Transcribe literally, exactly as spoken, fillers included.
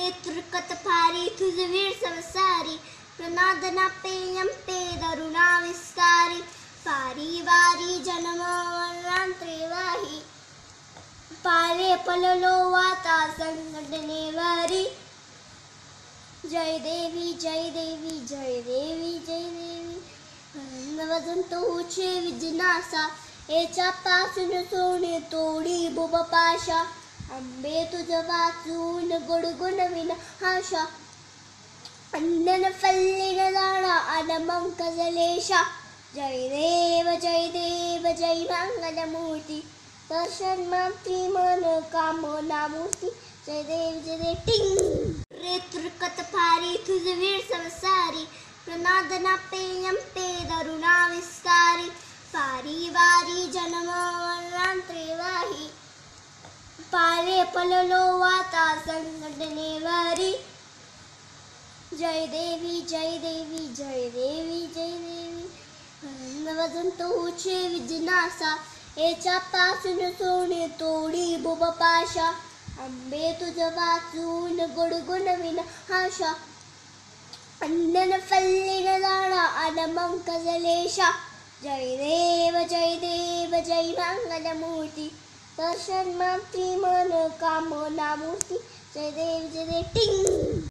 तुरकत फारी तुझ वीर संसारी प्रनादना पेयम पे दरुणा विस्तारी पारी वारी जन्म मरणांतरेवाही पारे पललो वाता संकटने वारी जय देवी जय देवी जय देवी जय देवी वदंतो उचे विजनासा याच्या पासून सोने तोडी बुब पाशा अंबे तुझ वाचून गुडगुण विना हाशा अंडन फल्लीन जाणा अनमंक जलेशा जय देव जय देव जय मंगल मूर्ती दर्शन मात्री मन कामना मूर्ती जय देव जय देव टिंग रे तुरकत फारी तुझ वीर संसारी प्रनादना पेयम पे दरुणा विस्तारी पारी वारी जन्म मरणांतरेवाही पारे पललो वाता संकटने वारी जय देवी जय देवी जय देवी जय देवी वदंतो उचे विजनासा याच्या पासून सोने तोडी बुब पाशा अंबे तुझ वाचून गुडगुण विना हाशा अंडन फल्लीन जाणा अनमंक जलेशा जय देव जय देव जय मंगल मूर्ती दर्शन मात्री मन कामना मूर्ती जय देव जय देव टिंग।